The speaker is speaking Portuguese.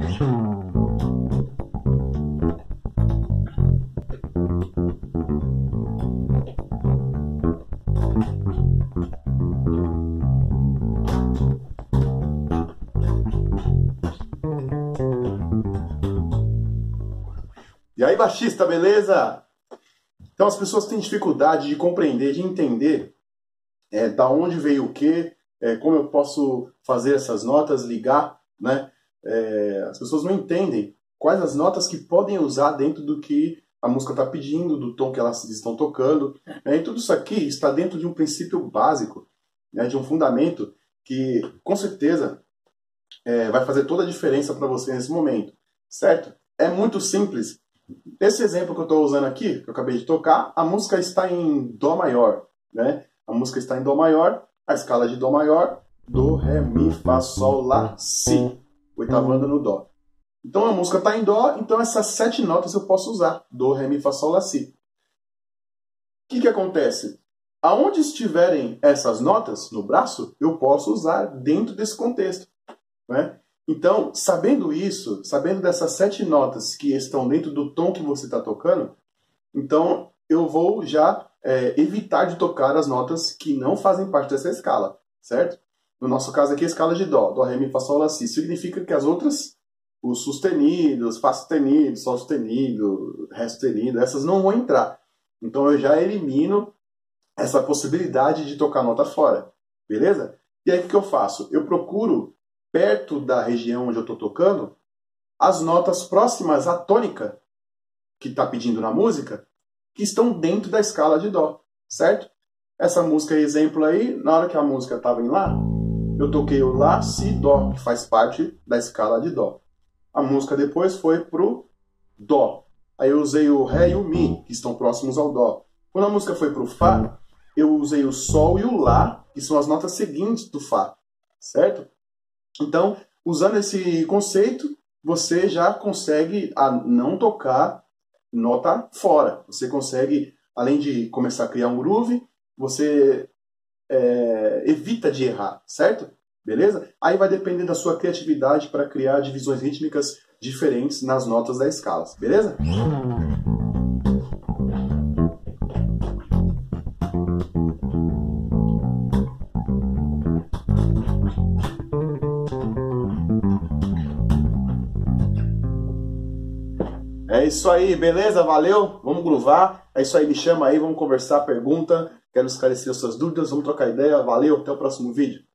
E aí, baixista, beleza? Então as pessoas têm dificuldade de compreender, de entender da onde veio o quê, como eu posso fazer essas notas, ligar, né? As pessoas não entendem quais as notas que podem usar dentro do que a música está pedindo, do tom que elas estão tocando. E tudo isso aqui está dentro de um princípio básico, né, de um fundamento que, com certeza, vai fazer toda a diferença para você nesse momento, certo? É muito simples. Esse exemplo que eu estou usando aqui, que eu acabei de tocar, a música está em Dó maior, né? A música está em Dó maior, a escala de Dó maior, Dó, Ré, Mi, Fá, Sol, Lá, Si. Oitavando no Dó. Então a música está em Dó, então essas 7 notas eu posso usar. Dó, Ré, Mi, Fá, Sol, Lá, Si. O que acontece? Aonde estiverem essas notas no braço, eu posso usar dentro desse contexto, né? Então, sabendo isso, sabendo dessas 7 notas que estão dentro do tom que você está tocando, então eu vou já evitar de tocar as notas que não fazem parte dessa escala, certo? No nosso caso aqui, a escala de Dó. Dó, Ré, Mi, Fá, Sol, Lá, Si. Significa que as outras, os sustenidos, Fá sustenido, Sol sustenido, Ré sustenido, essas não vão entrar. Então eu já elimino essa possibilidade de tocar nota fora, beleza? E aí o que eu faço? Eu procuro, perto da região onde eu estou tocando, as notas próximas à tônica que está pedindo na música, que estão dentro da escala de Dó, certo? Essa música, exemplo aí, na hora que a música estava em Lá, eu toquei o Lá, Si, Dó, que faz parte da escala de Dó. A música depois foi pro Dó. Aí eu usei o Ré e o Mi, que estão próximos ao Dó. Quando a música foi pro Fá, eu usei o Sol e o Lá, que são as notas seguintes do Fá, certo? Então, usando esse conceito, você já consegue não tocar nota fora. Você consegue, além de começar a criar um groove, você evita de errar, certo? Beleza? Aí vai depender da sua criatividade para criar divisões rítmicas diferentes nas notas da escala, beleza? É isso aí, beleza? Valeu? Vamos groovar. É isso aí, me chama aí, vamos conversar, pergunta. Quero esclarecer as suas dúvidas, vamos trocar ideia. Valeu, até o próximo vídeo.